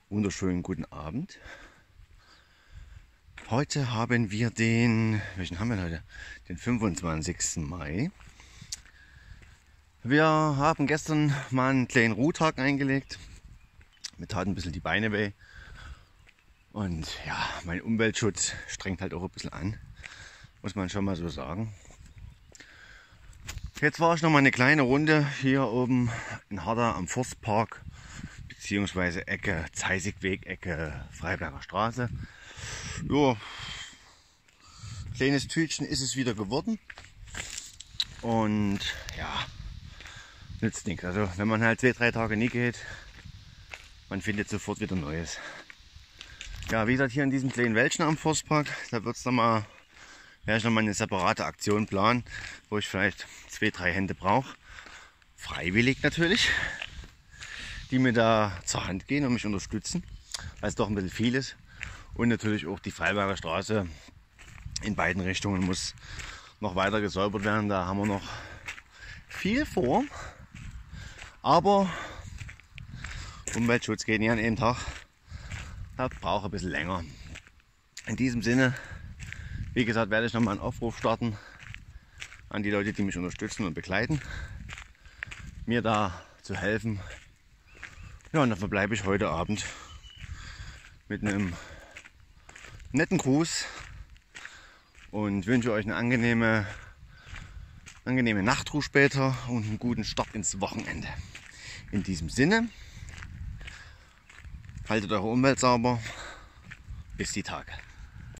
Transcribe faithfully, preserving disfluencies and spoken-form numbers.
Wunderschönen guten Abend. Heute haben wir den, welchen haben wir heute? Den fünfundzwanzigsten Mai. Wir haben gestern mal einen kleinen Ruhetag eingelegt. Mir taten ein bisschen die Beine weh. Und ja, mein Umweltschutz strengt halt auch ein bisschen an. Muss man schon mal so sagen. Jetzt war ich noch mal eine kleine Runde hier oben in Harder am Forstpark. Beziehungsweise Ecke Zeisigweg, Ecke Freiberger Straße. Ja, kleines Tütchen ist es wieder geworden. Und ja, nützt nichts. Also wenn man halt zwei, drei Tage nie geht, man findet sofort wieder Neues. Ja, wie gesagt, hier in diesem kleinen Wäldchen am Forstpark, da wird es noch mal, werde ich noch mal eine separate Aktion planen, wo ich vielleicht zwei, drei Hände brauche. Freiwillig natürlich, die mir da zur Hand gehen und mich unterstützen, weil es doch ein bisschen viel ist. Und natürlich auch die Freiberger Straße in beiden Richtungen muss noch weiter gesäubert werden. Da haben wir noch viel vor. Aber Umweltschutz geht nicht an einem Tag. Das braucht ein bisschen länger. In diesem Sinne, wie gesagt, werde ich nochmal einen Aufruf starten an die Leute, die mich unterstützen und begleiten, mir da zu helfen. Ja, und dann verbleibe ich heute Abend mit einem netten Gruß und wünsche euch eine angenehme, angenehme Nachtruhe später und einen guten Start ins Wochenende. In diesem Sinne, haltet eure Umwelt sauber. Bis die Tage.